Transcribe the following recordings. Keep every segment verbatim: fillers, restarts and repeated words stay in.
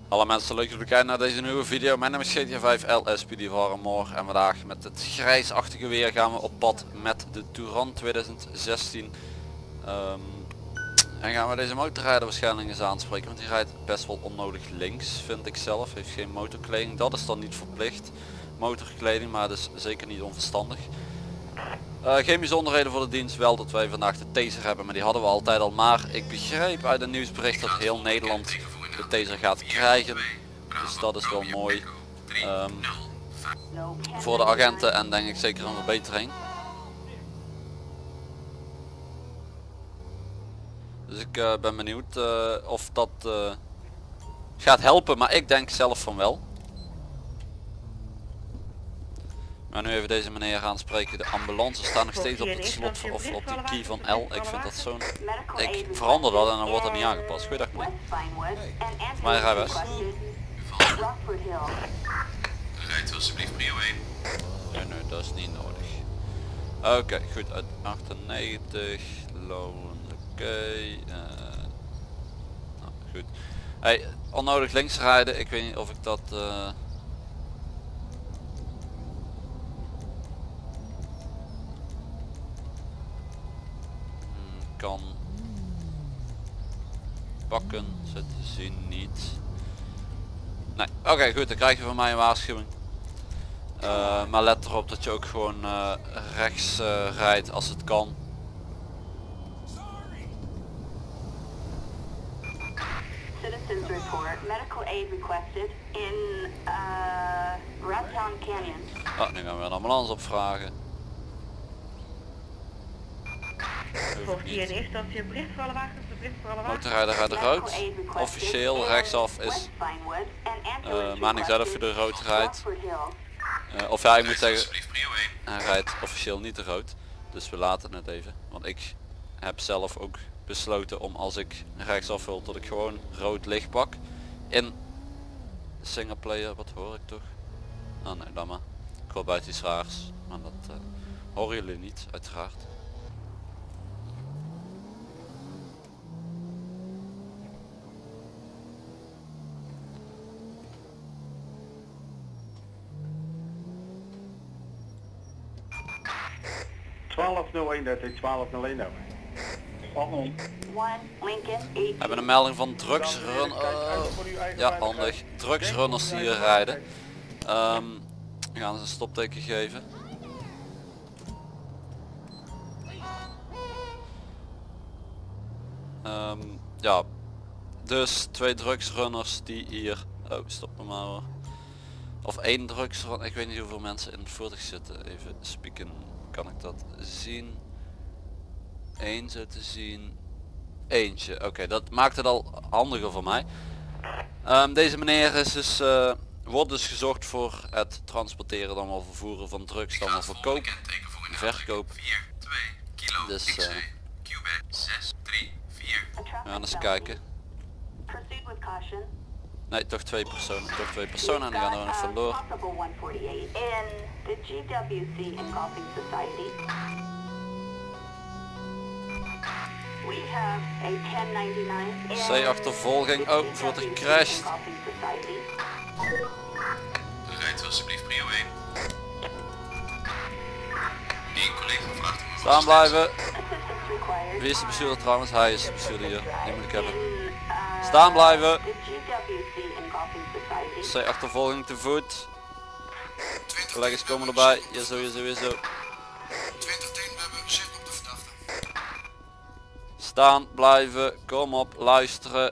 Hallo mensen, leuk dat jullie kijken naar deze nieuwe video. Mijn naam is G T A vijf L S P D Varemore en vandaag met het grijsachtige weer gaan we op pad met de Touran tweeduizend zestien. Um, en gaan we deze motorrijder waarschijnlijk eens aanspreken, want die rijdt best wel onnodig links, vind ik zelf. Heeft geen motorkleding, dat is dan niet verplicht. Motorkleding, maar dus zeker niet onverstandig. Uh, geen bijzonderheden voor de dienst, wel dat wij vandaag de taser hebben, maar die hadden we altijd al. Maar ik begreep uit een nieuwsbericht dat heel Nederland de taser gaat krijgen, dus dat is wel mooi um, voor de agenten en denk ik zeker een verbetering. Dus ik uh, ben benieuwd uh, of dat uh, gaat helpen, maar ik denk zelf van wel. Maar nu even deze meneer gaan spreken. De ambulance staat nog steeds op het slot of op die key van L. Ik vind dat zo'n... Ik verander dat en dan wordt dat niet aangepast. Goeiedag meneer. Voor mij rijbewijs. Rijdt alsjeblieft prio één. Nee, nee, dat is niet nodig. Oké, okay, goed. Uit achtennegentig. Loon. Oké. Okay. Uh, nou, goed. Hey, onnodig links rijden. Ik weet niet of ik dat... Uh, kan pakken, zit te zien niet. Nee, oké okay, goed, dan krijg je van mij een waarschuwing. Uh, maar let erop dat je ook gewoon uh, rechts uh, rijdt als het kan. Citizens report medical aid requested in uh, Rattown Canyon. Oh, nu gaan we een ambulance opvragen. Volgt hier in eerste instantie een bericht voor alle wagens, een bericht voor alle wagens. Motorrijder gaat rood. Officieel rechtsaf is uh, maar niks uit of je de rood rijdt. Uh, of ja, ik moet zeggen, hij rijdt officieel niet de rood. Dus we laten het even. Want ik heb zelf ook besloten om als ik rechtsaf wil dat ik gewoon rood licht pak. In singleplayer, wat hoor ik toch? Oh nee, dan maar. Ik hoor buiten iets raars. Maar dat uh, horen jullie niet, uiteraard. twaalf nul een, dat is twaalf nul een over. We hebben een melding van drugsrun. Uh, ja, handig. Drugsrunners die hier rijden. Um, we gaan ze een stopteken geven. Um, ja, dus twee drugsrunners die hier. Oh, stop me maar hoor. Of één drugsrunner. Ik weet niet hoeveel mensen in het voertuig zitten. Even spieken. Kan ik dat zien? Eén zo te zien. Eentje. Oké, okay, dat maakt het al handiger voor mij. Um, deze meneer is dus, uh, wordt dus gezocht voor het transporteren, dan wel vervoeren van drugs, dan wel verkoop, verkoop. Dus uh, we gaan eens kijken. Nee, toch twee personen. Toch twee personen en die gaan er nog vandoor. C-achtervolging. Oh, het wordt gecrashed. Rijdt alsjeblieft prio één. Eén collega vraagt om een staan blijven. Wie is de bestuurder trouwens? Hij is de bestuurder hier. Die moet ik hebben. Staan blijven. C-achtervolging te voet. Collega's komen erbij. Ja, zo, ja, zo, ja, zo. Staan, blijven, kom op, luisteren.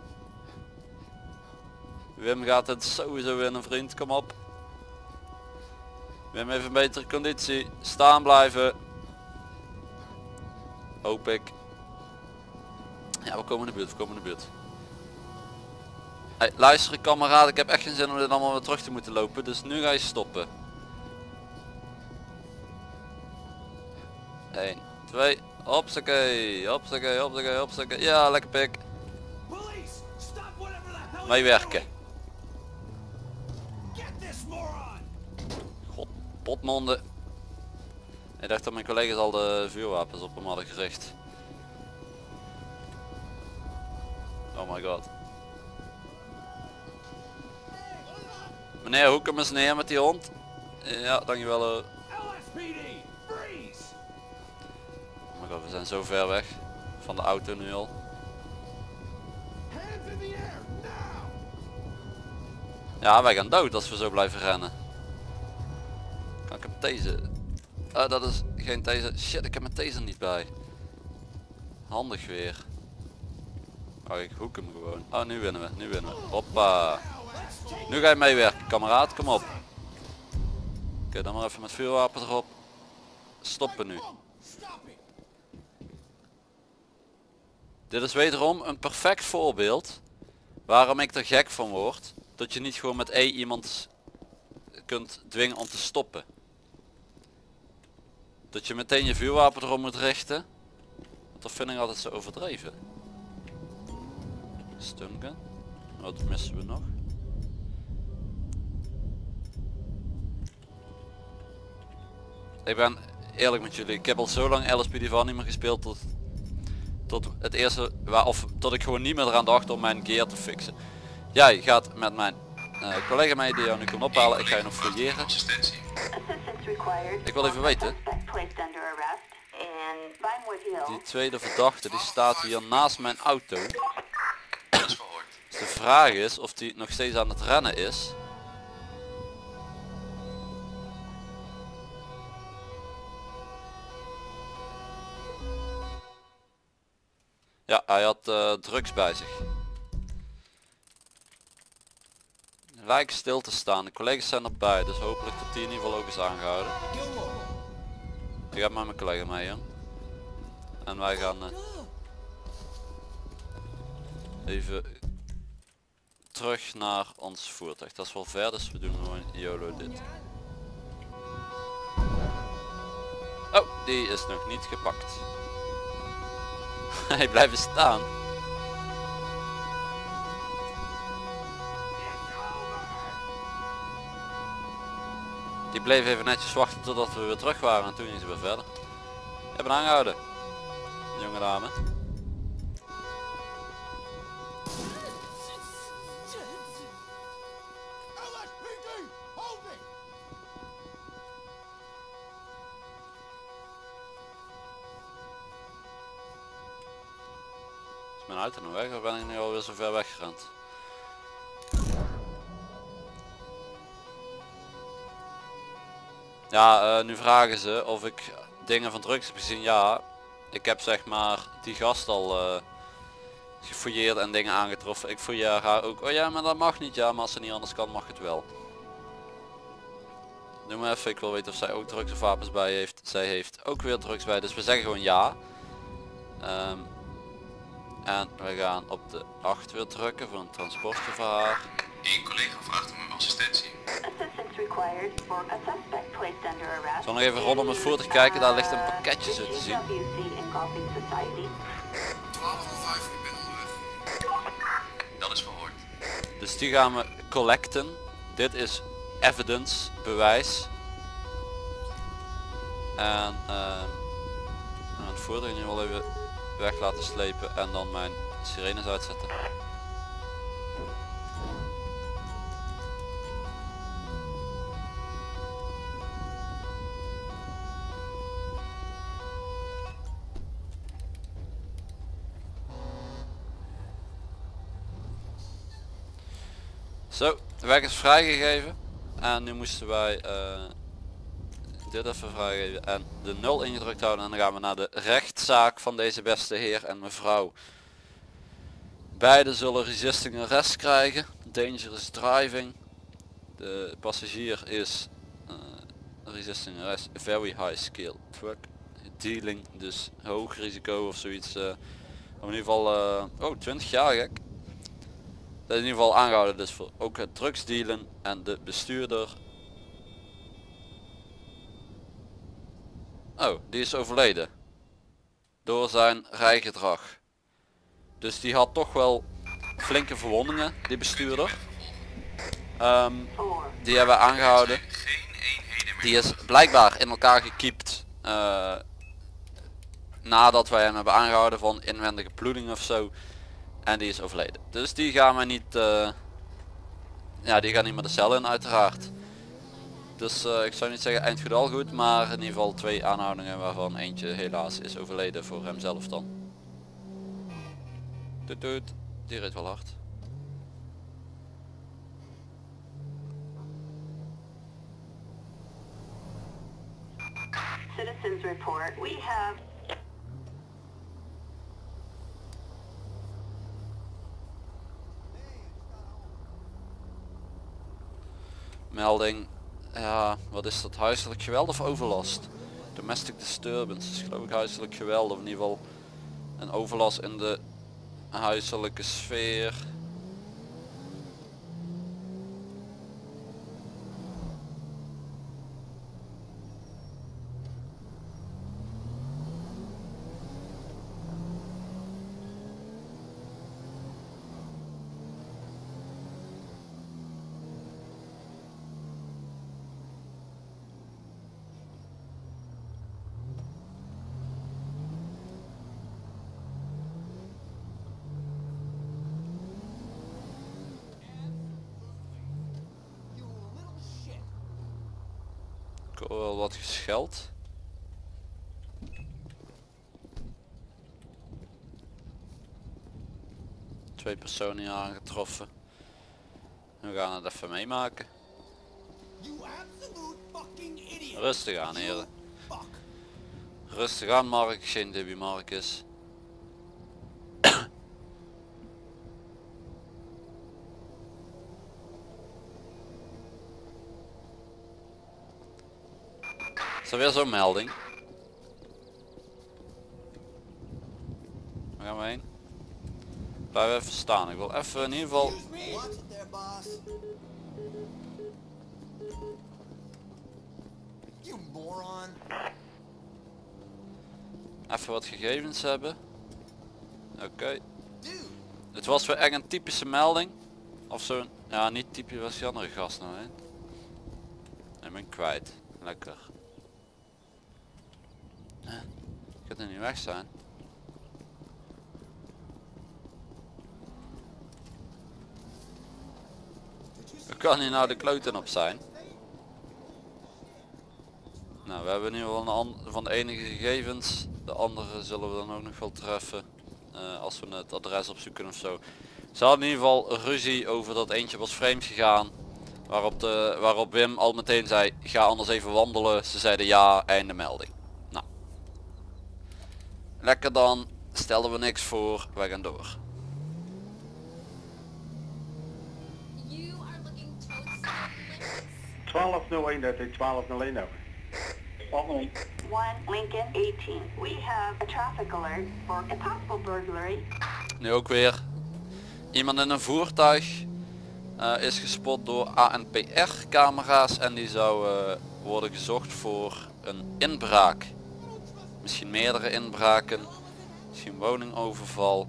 Wim gaat het sowieso winnen, vriend, kom op. Wim heeft een betere conditie. Staan blijven. Hoop ik. Ja, we komen in de buurt, we komen in de buurt. Hey, luister kameraad, ik heb echt geen zin om dit allemaal weer terug te moeten lopen, dus nu ga je stoppen. één, twee, hopsakee, hopsakee, hopsakee, hopsakee. Ja, lekker pik. Meewerken. God, potmonden. Ik dacht dat mijn collega's al de vuurwapens op hem hadden gericht. Oh my god. Meneer, hoek hem eens neer met die hond. Ja, dankjewel. Uh. Oh my god, we zijn zo ver weg van de auto nu al. Ja, wij gaan dood als we zo blijven rennen. Kan ik hem tasen? Oh, dat is geen taser. Shit, ik heb mijn taser niet bij. Handig weer. Oh, ik hoek hem gewoon. Oh, nu winnen we. Nu winnen we. Hoppa. Nu ga je meewerken, kameraad. Kom op. Oké, okay, dan maar even met vuurwapen erop. Stoppen nu. Dit is wederom een perfect voorbeeld waarom ik er gek van word. Dat je niet gewoon met E iemand kunt dwingen om te stoppen. Dat je meteen je vuurwapen erop moet richten. Want dat vind ik altijd zo overdreven. Stungun. Wat missen we nog? Ik ben eerlijk met jullie. Ik heb al zo lang L S P D van niet meer gespeeld tot, tot het eerste, waar, of tot ik gewoon niet meer eraan dacht om mijn gear te fixen. Jij gaat met mijn uh, collega mee die jou nu komt ophalen. Ik ga je nog fouilleren. Ik wil even weten. Die tweede verdachte die staat hier naast mijn auto. Dus de vraag is of die nog steeds aan het rennen is. Ja, hij had uh, drugs bij zich. Lijkt stil te staan. De collega's zijn erbij, dus hopelijk dat die in ieder geval ook is aangehouden. Ik ga met mijn collega mee, hè. En wij gaan uh, even terug naar ons voertuig. Dat is wel ver, dus we doen gewoon YOLO dit. Oh, die is nog niet gepakt. Hij blijft staan. Die bleef even netjes wachten totdat we weer terug waren en toen ging ze weer verder. We hebben aangehouden. Jonge dame. Is mijn auto nog weg of ben ik nu alweer zo ver weggerend? Ja, uh, nu vragen ze of ik dingen van drugs heb gezien. Ja, ik heb zeg maar die gast al uh, gefouilleerd en dingen aangetroffen. Ik fouilleer haar ook. Oh ja, maar dat mag niet. Ja, maar als ze niet anders kan, mag het wel. Noem maar even, ik wil weten of zij ook drugs of wapens bij heeft. Zij heeft ook weer drugs bij, dus we zeggen gewoon ja. Um, en we gaan op de acht weer drukken voor een transportje voor haar. Eén collega vraagt om uw assistentie. Ik zal nog even rondom het voertuig kijken, daar ligt een pakketje zo te zien. twaalf uur vijf, ik ben onderweg. Dat is verhoord. Dus die gaan we collecten. Dit is evidence, bewijs. En uh, het voertuig nu wel even weg laten slepen en dan mijn sirenes uitzetten. Zo, de weg is vrijgegeven en nu moesten wij uh, dit even vrijgeven en de nul ingedrukt houden en dan gaan we naar de rechtszaak van deze beste heer en mevrouw. Beide zullen resisting arrest krijgen, dangerous driving, de passagier is uh, resisting arrest, very high skill truck, dealing dus hoog risico of zoiets, uh, in ieder geval, uh, oh twintig jaar gek. Dat is in ieder geval aangehouden dus voor ook het drugsdealen en de bestuurder. Oh, die is overleden. Door zijn rijgedrag. Dus die had toch wel flinke verwondingen, die bestuurder. Um, die hebben we aangehouden. Die is blijkbaar in elkaar gekiept. Uh, nadat wij hem hebben aangehouden van inwendige bloeding of zo. En die is overleden. Dus die gaan we niet uh, ja, die gaan niet meer de cel in uiteraard. Dus uh, ik zou niet zeggen eind goed al goed, maar in ieder geval twee aanhoudingen waarvan eentje helaas is overleden voor hemzelf dan. Doet doet, die reed wel hard. Citizens report. We have Melding, ja, wat is dat, huiselijk geweld of overlast? Domestic disturbance, is geloof ik huiselijk geweld, of in ieder geval een overlast in de huiselijke sfeer. Ik hoor wel wat gescheld. Twee personen hier aangetroffen. We gaan het even meemaken. Rustig aan heren. Rustig aan Mark, geen Debbie Marcus. Is er weer zo'n melding? Waar gaan we heen? Blijf even staan, ik wil even in ieder geval... Even wat gegevens hebben. Oké. Okay. Het was weer echt een typische melding. Of zo'n... Ja, niet typisch, was die andere gast nou heen. Ik ben kwijt. Lekker. Ik kan er niet weg zijn. Waar kan hier nou de kloten op zijn? Nou, we hebben in ieder geval een van de enige gegevens. De andere zullen we dan ook nog wel treffen. Uh, als we het adres opzoeken of zo. Ze hadden in ieder geval ruzie over dat eentje was vreemd gegaan. Waarop, de, waarop Wim al meteen zei, ga anders even wandelen. Ze zeiden ja, einde melding. Nou. Lekker dan, stelden we niks voor, wij gaan door. twaalf nul een, dat is twaalf nul een over. one Lincoln eighteen. We have a traffic alert for a possible burglary. Nu ook weer. Iemand in een voertuig uh, is gespot door A N P R camera's en die zou uh, worden gezocht voor een inbraak. Misschien meerdere inbraken. Misschien woningoverval.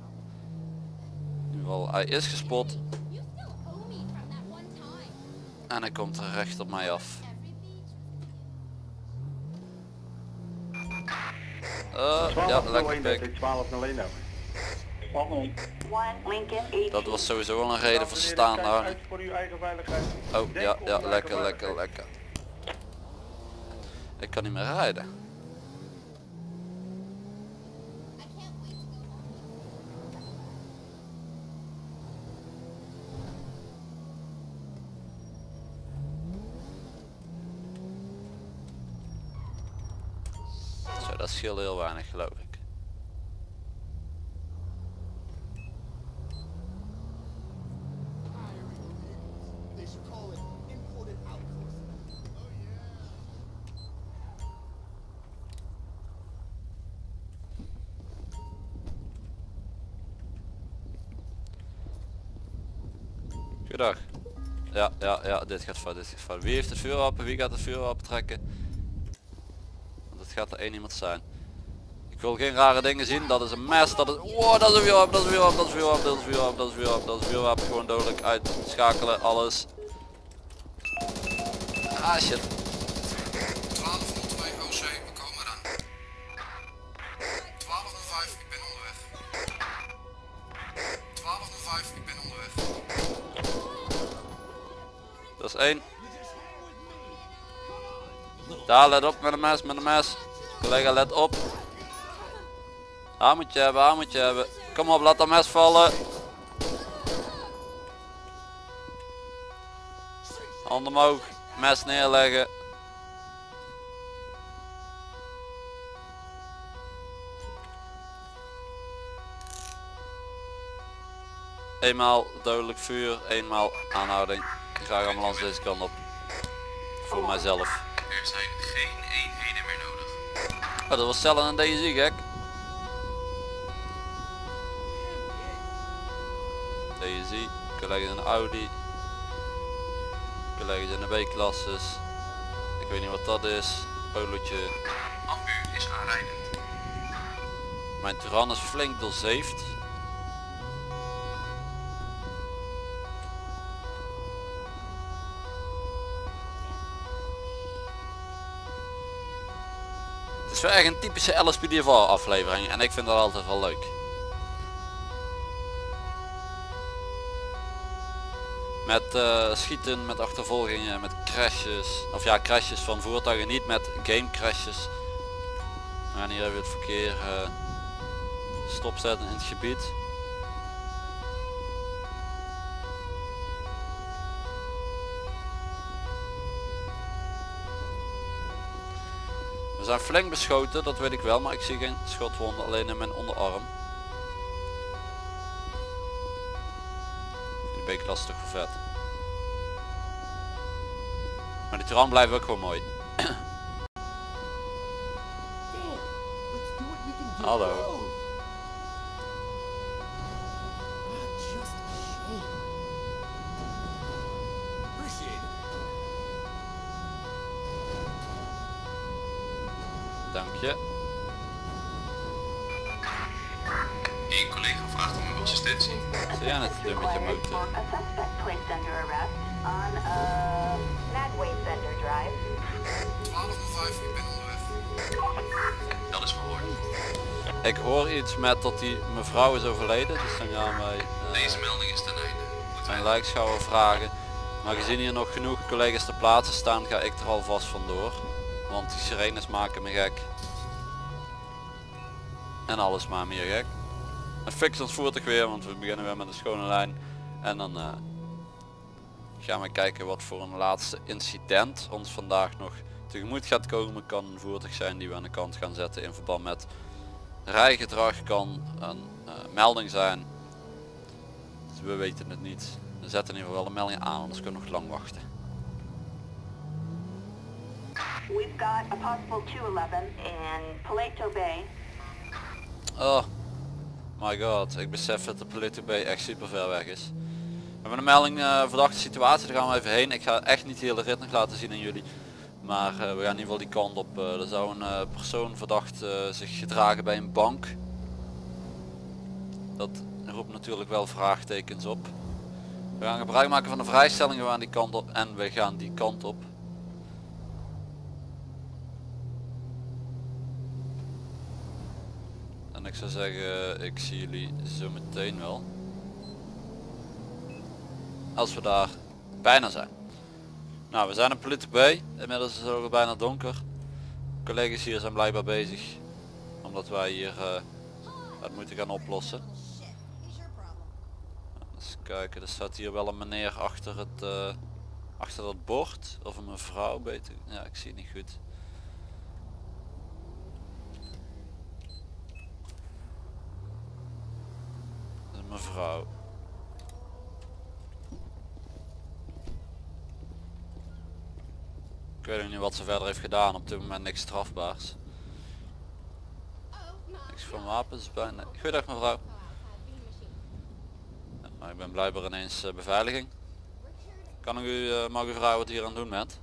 In ieder geval, hij is gespot. En hij komt er recht op mij af. Uh, ja, lekker pik. twaalf nul een over. Dat was sowieso wel een reden voor staan houden. Oh ja, ja, lekker, lekker, lekker. Ik kan niet meer rijden. Zo, dat scheelt heel weinig geloof ik. Goedendag. Ja, ja, ja, dit gaat fout, dit gaat fout. Wie heeft het vuurwapen? Wie gaat het vuurwapen trekken? Want het gaat er één iemand zijn. Ik wil geen rare dingen zien, dat is een mes, dat is... Wow, dat is een vuurwapen, dat is een vuurwapen, dat is een vuurwapen, dat is een vuurwapen, dat is een vuurwapen, dat is een vuurwapen, gewoon dodelijk uitschakelen, alles. Ah shit. twaalf nul twee O C, we komen eraan. twaalf nul vijf, ik ben onderweg. twaalf nul vijf, ik ben onderweg. Dat is één. Daar, let op met een mes, met een mes. Collega, let op. Haar moet je hebben, haar moet je hebben. Kom op, laat dat mes vallen. Handen omhoog, mes neerleggen. Eenmaal dodelijk vuur, eenmaal aanhouding. Ik ga ambulance deze kant op. Voor mijzelf. Er zijn geen eenheden meer nodig. Oh, dat was Cellen en Daisy, gek. Daisy, collega's in de Audi. Collega's in de B-klasses. Ik weet niet wat dat is. Polootje. Ambu is aanrijdend. Mijn Turan is flink doorzeefd. Het is wel echt een typische L S P D V R aflevering en ik vind dat altijd wel leuk. Met uh, schieten, met achtervolgingen, met crashes. Of ja, crashes van voertuigen, niet met game crashes. En hier hebben we het verkeer uh, stopzetten in het gebied. We zijn flink beschoten, dat weet ik wel, maar ik zie geen schotwonden, alleen in mijn onderarm. Die B-klas is toch wel vet. Maar die Turan blijft ook gewoon mooi. Hallo. Dank je. Eén collega vraagt om uw assistentie. Zie jij net doen met je motor? A suspect placed under arrest on uh, Madway Center Drive. twaalf nul vijf, ik ben onderweg. Dat is verhoord. Ik hoor iets met dat die mevrouw is overleden, dus dan gaan wij uh, Deze melding is ten einde. Moeten een wij lijkschouwer vragen. Maar gezien hier nog genoeg collega's te plaatsen staan, ga ik er alvast vandoor. Want die sirenes maken me gek. En alles maar meer gek. En fix ons voertuig weer, want we beginnen weer met een schone lijn. En dan uh, gaan we kijken wat voor een laatste incident ons vandaag nog tegemoet gaat komen. Kan een voertuig zijn die we aan de kant gaan zetten in verband met rijgedrag. Kan een uh, melding zijn. Dus we weten het niet. We zetten in ieder geval wel een melding aan, anders kunnen we nog lang wachten. We've got a possible two eleven in Paleto Bay. Oh my god, ik besef dat de Paleto Bay echt super ver weg is. We hebben een melding uh, verdachte situatie, daar gaan we even heen. Ik ga echt niet de hele rit nog laten zien aan jullie. Maar uh, we gaan in ieder geval die kant op. Uh, er zou een uh, persoon verdacht uh, zich gedragen bij een bank. Dat roept natuurlijk wel vraagtekens op. We gaan gebruik maken van de vrijstelling, we gaan die kant op en we gaan die kant op. En ik zou zeggen, ik zie jullie zo meteen wel. Als we daar bijna zijn. Nou, we zijn op Paleto Bay. Inmiddels is het ook al bijna donker. Collega's hier zijn blijkbaar bezig. Omdat wij hier uh, het moeten gaan oplossen. Eens kijken, er staat hier wel een meneer achter het uh, achter dat bord. Of een mevrouw beter. Ja, ik zie het niet goed. Een mevrouw. Ik weet niet wat ze verder heeft gedaan, op dit moment niks strafbaars. Niks van wapens bijna. Goeiedag mevrouw. Ja, maar ik ben blijkbaar ineens uh, beveiliging. Kan ik u, uh, mag u vragen wat u hier aan het doen bent?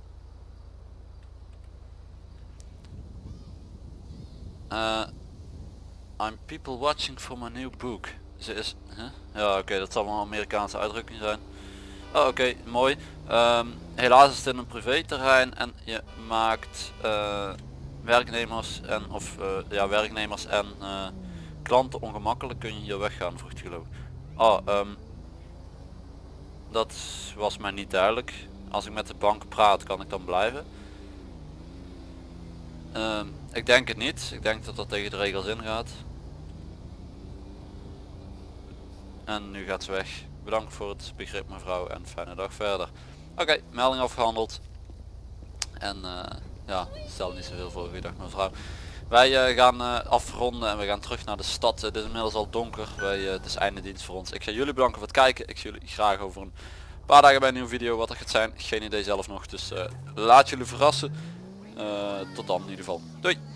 Uh, I'm people watching for my new book. Ze is... Huh? Ja oké, okay, dat zal wel een Amerikaanse uitdrukking zijn. Oh, oké, okay, mooi. Um, helaas is het in een privéterrein en je maakt uh, werknemers en of uh, ja werknemers en uh, klanten ongemakkelijk. Kun je hier weggaan, vroeg je geloof ik. Oh, um, dat was mij niet duidelijk. als ik met de bank praat, kan ik dan blijven? Um, ik denk het niet. Ik denk dat dat tegen de regels ingaat. En nu gaat ze weg. Bedankt voor het begrip mevrouw en fijne dag verder. Oké, okay, melding afgehandeld. En uh, ja, stel niet zoveel voor. Goeiedag mevrouw. Wij uh, gaan uh, afronden en we gaan terug naar de stad. Het is inmiddels al donker. Wij, uh, het is einde dienst voor ons. Ik ga jullie bedanken voor het kijken. Ik zie jullie graag over een paar dagen bij een nieuwe video. Wat er gaat zijn, geen idee zelf nog. Dus uh, laat jullie verrassen. Uh, tot dan in ieder geval. Doei!